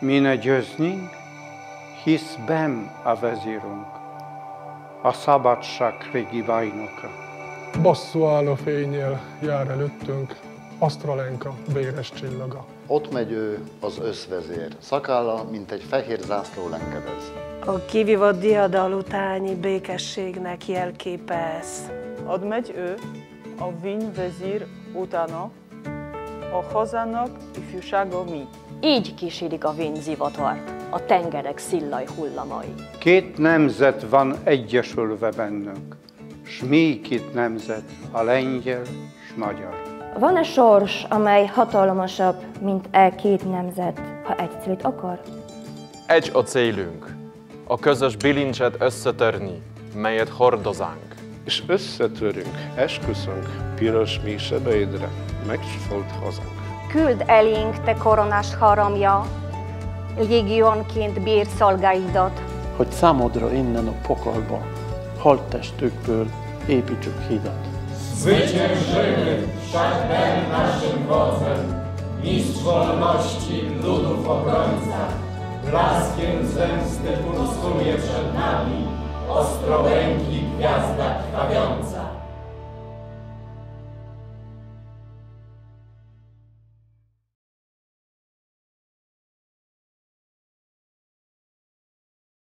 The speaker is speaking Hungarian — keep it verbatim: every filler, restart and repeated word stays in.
Mi ne győznünk, hisz benn a vezírunk, a szabadság régi bajnoka. Bosszúálló fénnyel jár előttünk Asztralenka véres csillaga. Ott megy ő, az összvezér, szakálla, mint egy fehér zászló lenkedez. A kivívott diadal utáni békességnek jelképe ez. Ott megy ő, a vín vezír utána, a hazának ifjúsága mi. Így kísérik a vényzivatart, a tengerek szillaj hullamai. Két nemzet van egyesülve bennünk, s mi két nemzet, a lengyel s magyar. Van-e sors, amely hatalmasabb, mint e két nemzet, ha egy célt akar? Egy a célunk, a közös bilincset összetörni, melyet hordozánk. És összetörünk, esküszünk, piros mi sebeidre, megcsúfolt hazánk. Küld elénk, te koronás haramja, légionként bír szolgáidat, hogy számodra innen a pokolba, halttestükből építsük hidat. Zwyciężymy, wszak ten naszym wodzem, mistrz wolności ludów obrońca, blaskiem zemsty pulsuje przed nami, ostrołęki gwiazda krwawiąca.